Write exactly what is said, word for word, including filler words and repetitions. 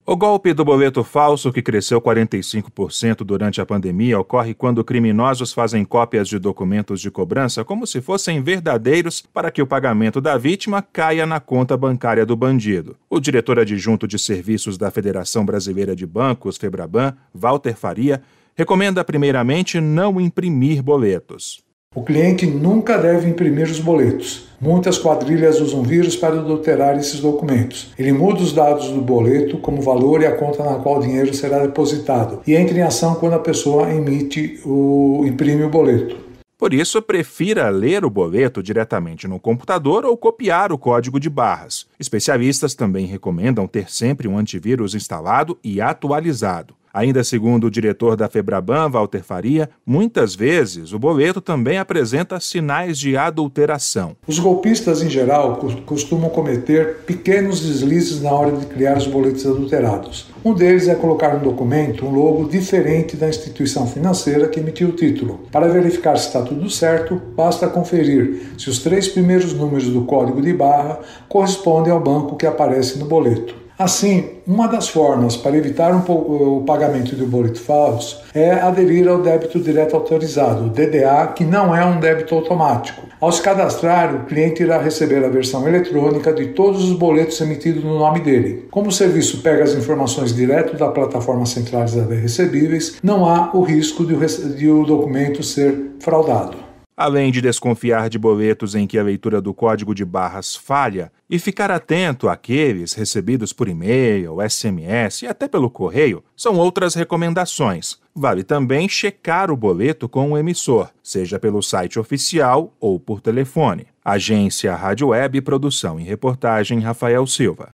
O golpe do boleto falso, que cresceu quarenta e cinco por cento durante a pandemia, ocorre quando criminosos fazem cópias de documentos de cobrança como se fossem verdadeiros para que o pagamento da vítima caia na conta bancária do bandido. O diretor adjunto de serviços da Federação Brasileira de Bancos, FEBRABAN, Walter Faria, recomenda primeiramente não imprimir boletos. O cliente nunca deve imprimir os boletos. Muitas quadrilhas usam vírus para adulterar esses documentos. Ele muda os dados do boleto, como valor e a conta na qual o dinheiro será depositado, e entra em ação quando a pessoa emite o imprime o boleto. Por isso, prefira ler o boleto diretamente no computador ou copiar o código de barras. Especialistas também recomendam ter sempre um antivírus instalado e atualizado. Ainda segundo o diretor da FEBRABAN, Walter Faria, muitas vezes o boleto também apresenta sinais de adulteração. Os golpistas, em geral, costumam cometer pequenos deslizes na hora de criar os boletos adulterados. Um deles é colocar no documento um logo diferente da instituição financeira que emitiu o título. Para verificar se está tudo certo, basta conferir se os três primeiros números do código de barra correspondem ao banco que aparece no boleto. Assim, uma das formas para evitar um o pagamento de um boleto falso é aderir ao débito direto autorizado, o D D A, que não é um débito automático. Ao se cadastrar, o cliente irá receber a versão eletrônica de todos os boletos emitidos no nome dele. Como o serviço pega as informações direto da plataforma centralizada de recebíveis, não há o risco de o, de o documento ser fraudado. Além de desconfiar de boletos em que a leitura do código de barras falha e ficar atento àqueles recebidos por e-mail, S M S e até pelo correio, são outras recomendações. Vale também checar o boleto com o emissor, seja pelo site oficial ou por telefone. Agência Rádio Web, produção e reportagem Rafael Silva.